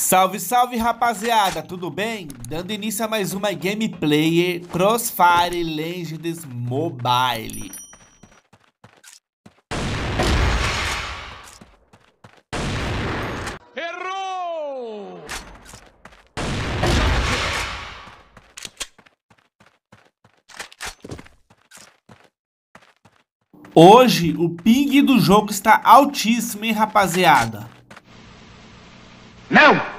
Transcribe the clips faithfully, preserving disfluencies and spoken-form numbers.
Salve, salve, rapaziada, tudo bem? Dando início a mais uma gameplay Crossfire Legends Mobile. Errou! Hoje o ping do jogo está altíssimo, hein, rapaziada? Não!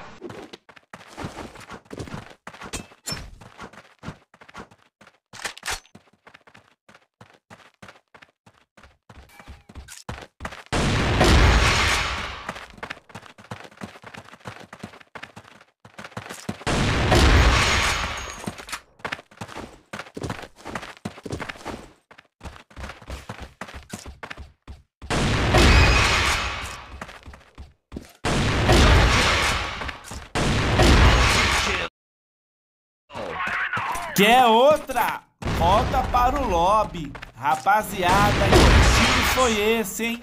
Quer outra? Volta para o lobby. Rapaziada, que tiro foi esse, hein?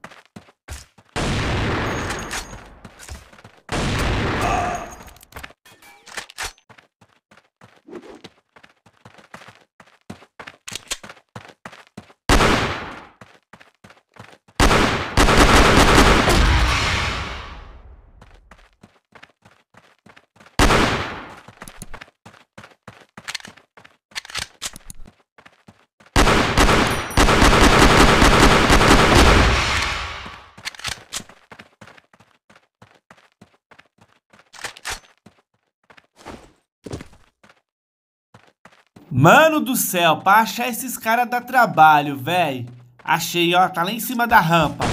Mano do céu, pra achar esses caras dá trabalho, velho. Achei, ó, tá lá em cima da rampa.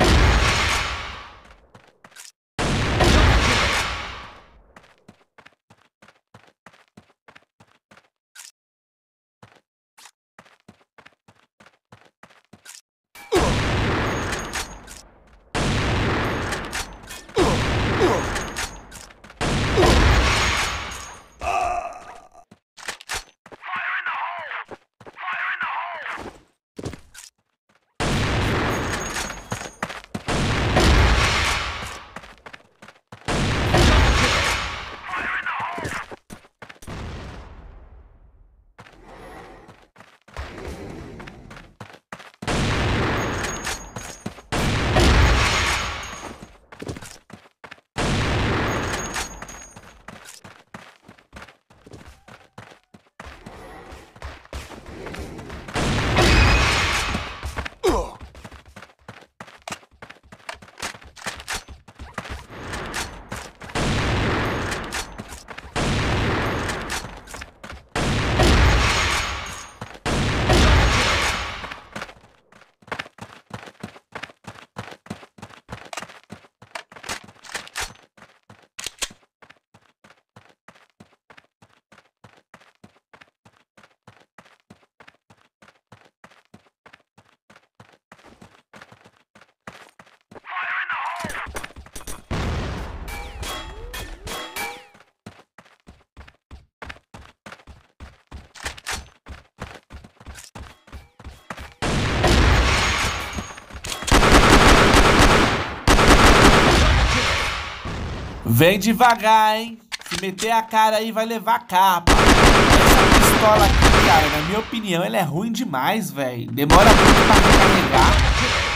Vem devagar, hein? Se meter a cara aí, vai levar capa. Essa pistola aqui, cara, na minha opinião, ela é ruim demais, velho. Demora muito pra recarregar.